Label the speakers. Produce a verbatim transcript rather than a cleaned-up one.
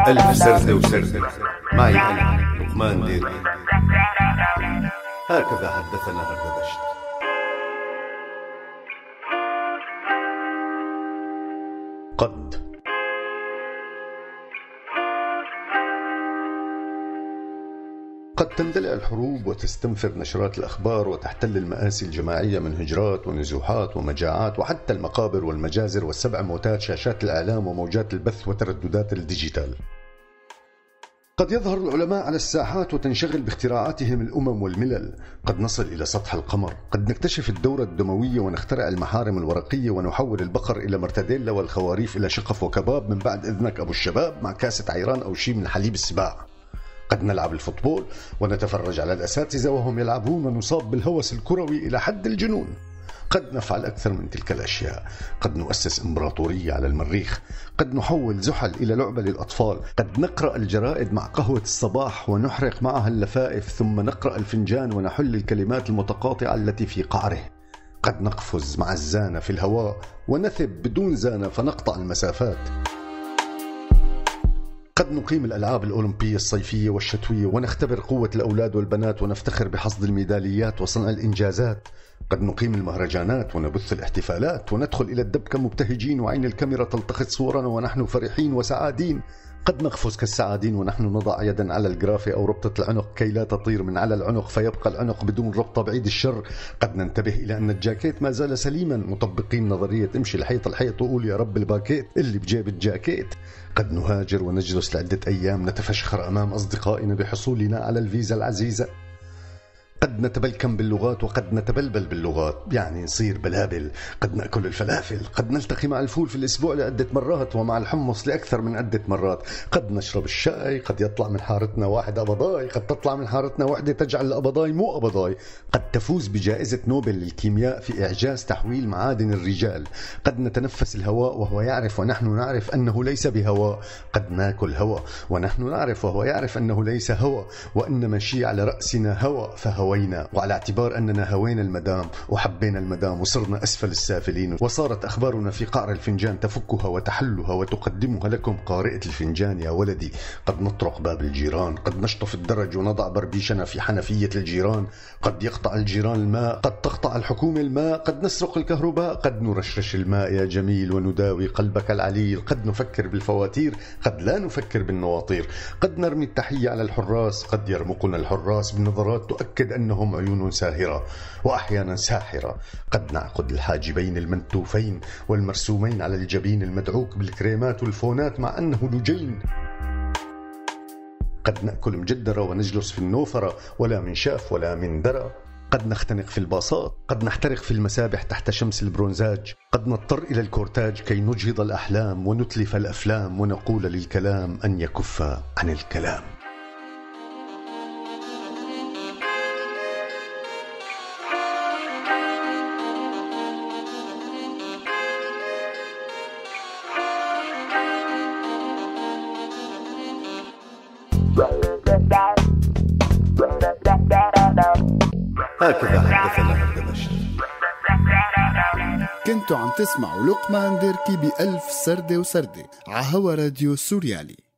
Speaker 1: ألف سردة وسردة معي أنا لقمان ديري. هكذا حدثنا هردبشت. قد قد تندلع الحروب وتستنفر نشرات الأخبار وتحتل المآسي الجماعية من هجرات ونزوحات ومجاعات وحتى المقابر والمجازر والسبع موتات شاشات الإعلام وموجات البث وترددات الديجيتال. قد يظهر العلماء على الساحات وتنشغل باختراعاتهم الأمم والملل. قد نصل إلى سطح القمر. قد نكتشف الدورة الدموية ونخترع المحارم الورقية ونحول البقر إلى مرتديلا والخواريف إلى شقف وكباب من بعد إذنك أبو الشباب مع كاسة عيران أو شي من حليب السباع. قد نلعب الفوتبول ونتفرج على الأساتذة وهم يلعبون ونصاب بالهوس الكروي إلى حد الجنون. قد نفعل أكثر من تلك الأشياء. قد نؤسس إمبراطورية على المريخ. قد نحول زحل إلى لعبة للأطفال. قد نقرأ الجرائد مع قهوة الصباح ونحرق معها اللفائف ثم نقرأ الفنجان ونحل الكلمات المتقاطعة التي في قعره. قد نقفز مع الزانة في الهواء ونثب بدون زانة فنقطع المسافات. قد نقيم الألعاب الأولمبية الصيفية والشتوية ونختبر قوة الأولاد والبنات ونفتخر بحصد الميداليات وصنع الإنجازات. قد نقيم المهرجانات ونبث الاحتفالات وندخل إلى الدبكة مبتهجين وعين الكاميرا تلتقط صورنا ونحن فرحين وسعادين. قد نقفز كالسعادين ونحن نضع يدا على الجرافة أو ربطة العنق كي لا تطير من على العنق فيبقى العنق بدون ربطة بعيد الشر. قد ننتبه إلى أن الجاكيت ما زال سليما مطبقين نظرية امشي الحيط الحيط وقول يا رب الباكيت اللي بجيب الجاكيت. قد نهاجر ونجلس لعدة أيام نتفشخر أمام أصدقائنا بحصولنا على الفيزا العزيزة. قد نتبلكم باللغات وقد نتبلبل باللغات يعني نصير بلابل. قد نأكل الفلافل. قد نلتقي مع الفول في الأسبوع لعدة مرات ومع الحمص لأكثر من عدة مرات. قد نشرب الشاي. قد يطلع من حارتنا واحد أبضاي. قد تطلع من حارتنا وحدة تجعل الأبضاي مو أبضاي. قد تفوز بجائزة نوبل للكيمياء في إعجاز تحويل معادن الرجال. قد نتنفس الهواء وهو يعرف ونحن نعرف أنه ليس بهواء. قد ناكل هواء ونحن نعرف وهو يعرف أنه ليس هواء وإن مشي على رأسنا هواء فهواء. وعلى اعتبار أننا هوينا المدام وحبينا المدام وصرنا أسفل السافلين وصارت أخبارنا في قعر الفنجان تفكها وتحلها وتقدمها لكم قارئة الفنجان يا ولدي. قد نطرق باب الجيران. قد نشطف الدرج ونضع بربيشنا في حنفية الجيران. قد يقطع الجيران الماء. قد تقطع الحكومة الماء. قد نسرق الكهرباء. قد نرشرش الماء يا جميل ونداوي قلبك العليل. قد نفكر بالفواتير. قد لا نفكر بالنواطير. قد نرمي التحية على الحراس. قد يرمقنا الحراس بنظرات تؤكد أنهم عيون ساهرة وأحيانا ساحرة. قد نعقد الحاجبين المنتوفين والمرسومين على الجبين المدعوك بالكريمات والفونات مع أنه لجين. قد نأكل مجدرة ونجلس في النوفرة ولا من شاف ولا من درى. قد نختنق في الباصات. قد نحترق في المسابح تحت شمس البرونزاج. قد نضطر إلى الكورتاج كي نجهض الأحلام ونتلف الأفلام ونقول للكلام أن يكف عن الكلام. هكذا حدثنا هردبشت.
Speaker 2: كنتوا عم تسمعوا لقمان ديركي بألف سردة وسردة عهوا راديو سوريالي.